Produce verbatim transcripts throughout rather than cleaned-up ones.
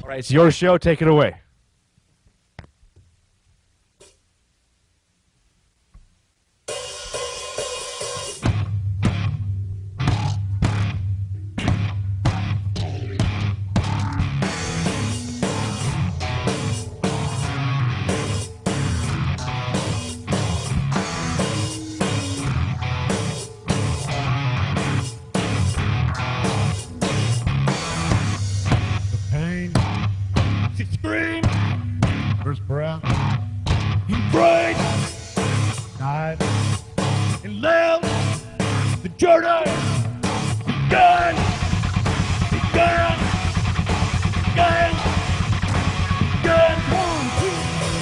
All right, It's your show. Take it away. Scream, first breath, he prayed, died, and left the journey began, began, began, began. One, two.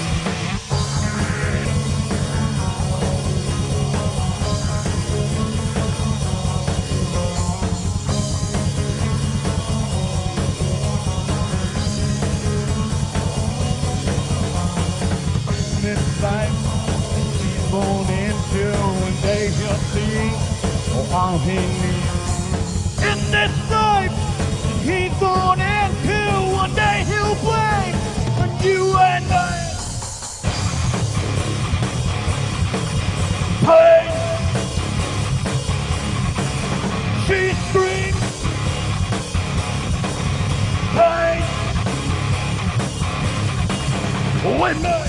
This life he's born into, one day he'll see all he needs. In this life he's born into, one day he'll play on you and I. Pain, she screams. Pain, when I.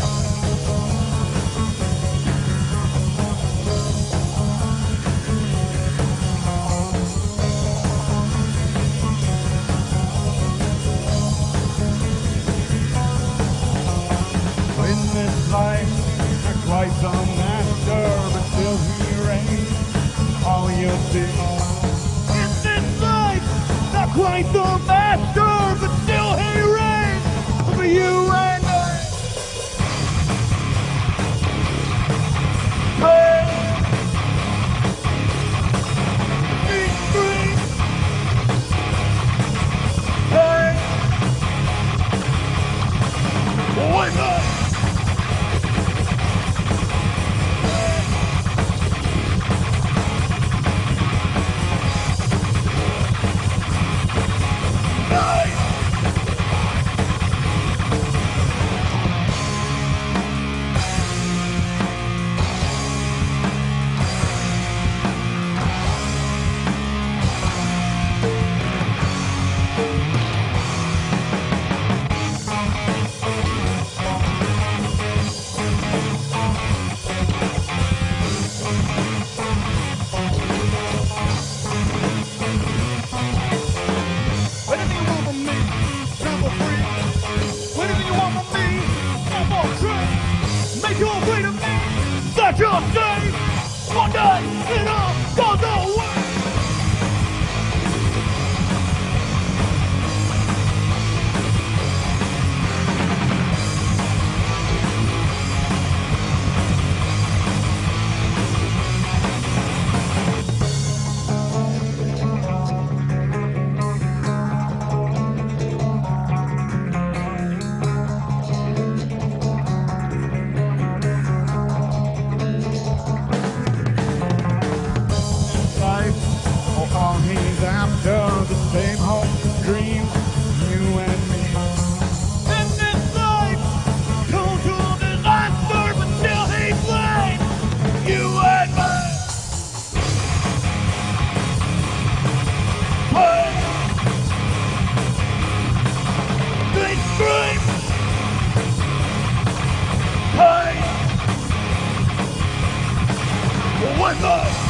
In this life, not quite the master, but still he reigns. All you'll see. In this life, not quite the master, but still he reigns over you and I. Pain, he screams. Pain, when I. Make your way to me, that you're safe. One day it all goes away. He's after the same hope dream, you and me. In this life, total disaster, but still he plays you and me. Hey, they scream. Hey, with us.